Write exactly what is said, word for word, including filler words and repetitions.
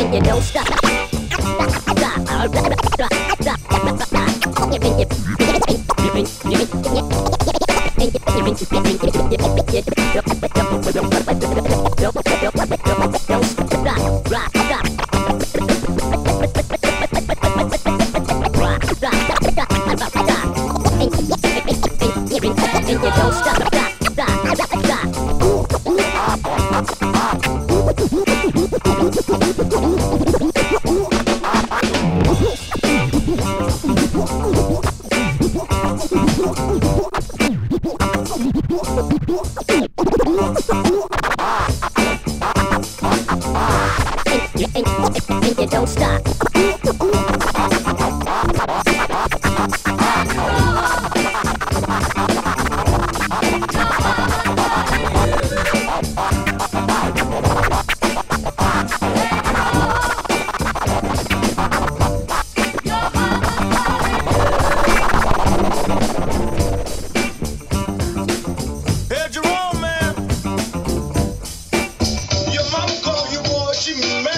you don't stop. You don't stop. Hey Jerome, man, your mom called you, boy. She mad.